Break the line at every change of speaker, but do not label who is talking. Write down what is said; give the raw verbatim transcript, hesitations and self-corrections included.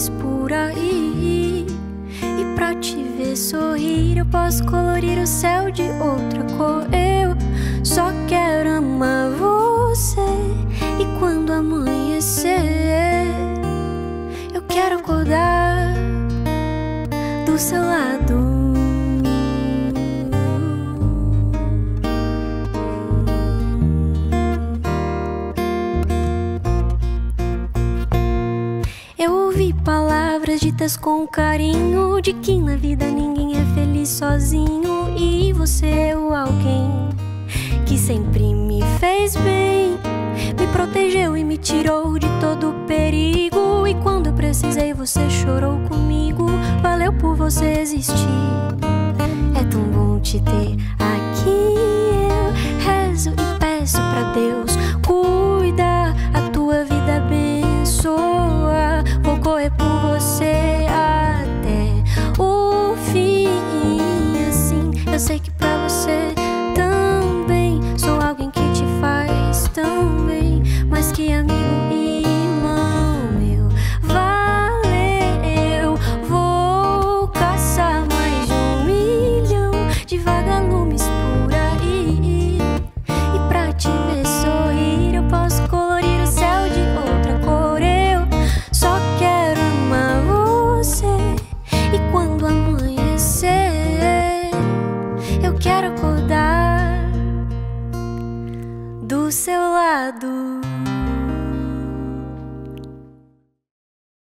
homens por aí. E pra te ver sorrir eu posso colorir o céu de outra cor. Eu só quero amar você. E quando amanhecer eu quero acordar do seu lado. Eu ouvi palavras ditas com carinho, de que na vida ninguém é feliz sozinho. E você é o alguém que sempre me fez bem, me protegeu e me tirou de todo perigo. E quando eu precisei você chorou comigo. Valeu por você existir, é tão bom te ter aqui. Eu rezo e peço pra Deus